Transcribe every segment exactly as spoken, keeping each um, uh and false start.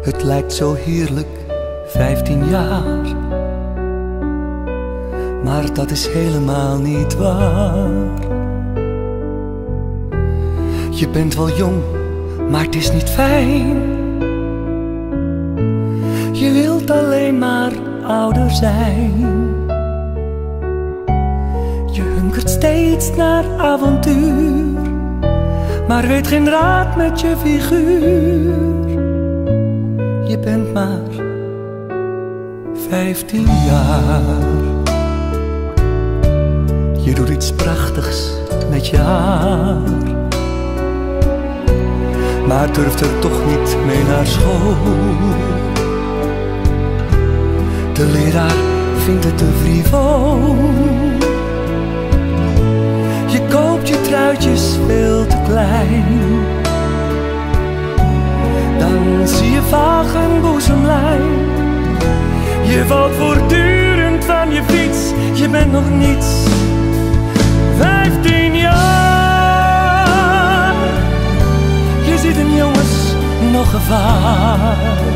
Het lijkt zo heerlijk, vijftien jaar. Maar dat is helemaal niet waar. Je bent wel jong, maar het is niet fijn. Je wilt alleen maar ouder zijn. Je hunkert steeds naar avontuur, maar weet geen raad met je figuur. Je bent maar vijftien jaar. Je doet iets prachtigs met je haar, maar durft er toch niet mee naar school. De leraar vindt het te frivol. Je koopt je truitjes veel te klein. Dan zie je vaag een boezemlijn. Je valt voortdurend van je fiets. Je bent nog niets. Vijftien jaar. Je ziet in jongens nog gevaar.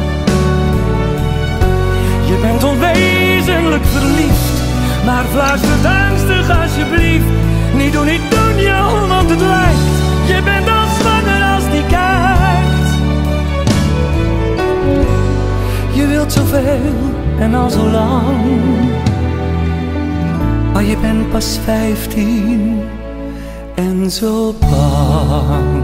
Je bent onwezenlijk verliefd, maar fluistert ernstig alsjeblieft. Niet doen, niet doen, joh, want het lijkt. Je bent al zwanger als die kijkt. Je wilt zoveel en al zo lang, maar je bent pas vijftien en zo bang.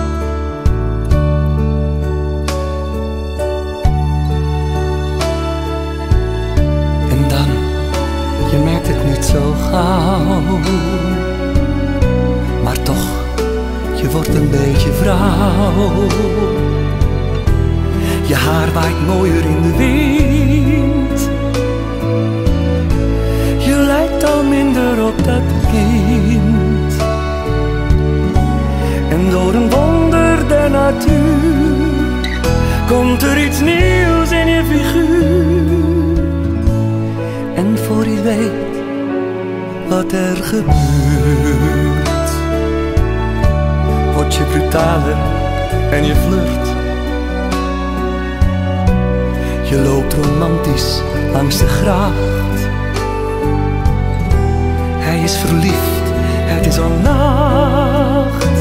Je merkt het niet zo gauw, maar toch, je wordt een beetje vrouw. Je haar waait mooier in de wind. Je lijkt al minder op dat kind. En door een wonder der natuur komt er iets nieuws in je figuur. En voor je weet wat er gebeurt, word je brutaler en je flirt. Je loopt romantisch langs de gracht. Hij is verliefd, het is al nacht.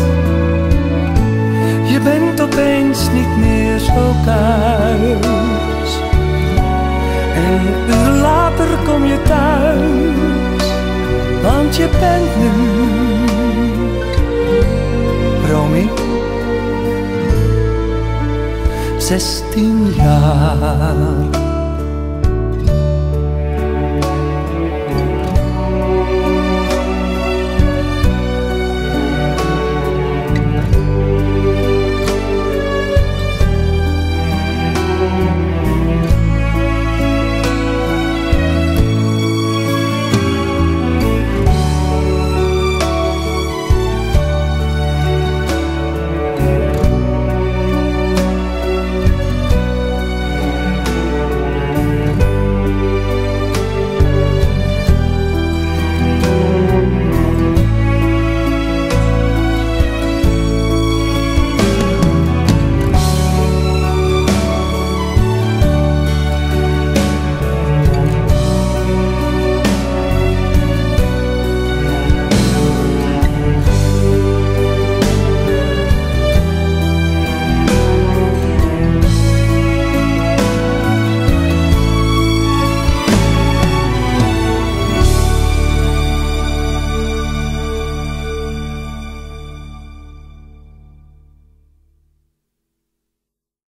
Je bent opeens niet meer zo kuis. En uren later kom je thuis, want je bent nu, Romy, zestien jaar.